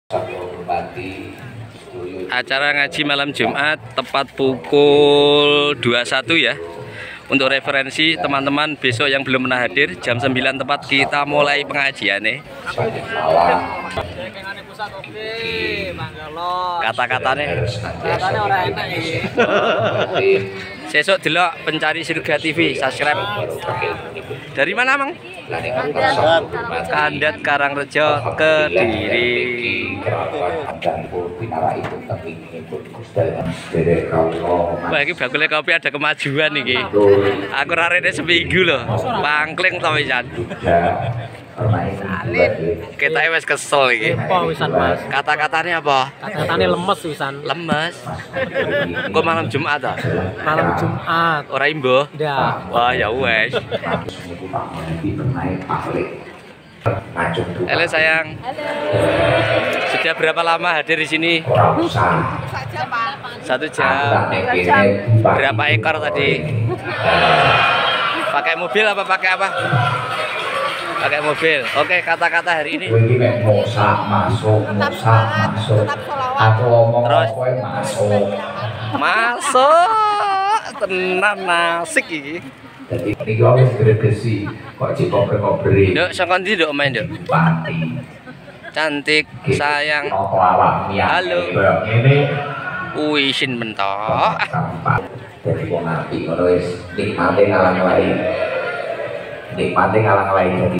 Acara ngaji malam Jumat tepat pukul 21 ya. Untuk referensi teman-teman besok yang belum pernah hadir, jam 9 tepat kita mulai pengajian nih. Kata-katanya orang enak ya. Sesok delok Pencari Surga TV, subscribe. Dari mana, Mang? Kandat Karangrejo, Kediri. Wah, ini bakule kopi ada kemajuan nih. Aku rarene seminggu loh. Pangkling to wisan. Kita wis kesel iki. Kata-katanya apa? Kata-katanya lemes wisan. Lemes. Kok malam Jumat ah? Malam Jumat. Ora imbo? Ndak. Wah, ya wes. Halo sayang. Sudah berapa lama hadir di sini? 1 jam. Berapa ekor tadi? Pakai mobil apa pakai apa? Pakai mobil. Oke, kata-kata hari ini. Masuk. Aku ngomong masuk. Tenan nasik iki. Jadi ini wis gregesi kok cipobre-kobre. Nduk, saka ndi nduk main nduk? Cantik, sayang. Halo. Ini Wisin mentok. jadi wong apik ngono wis nikmate ngalang-alangi. Nikmate ngalang-alangi.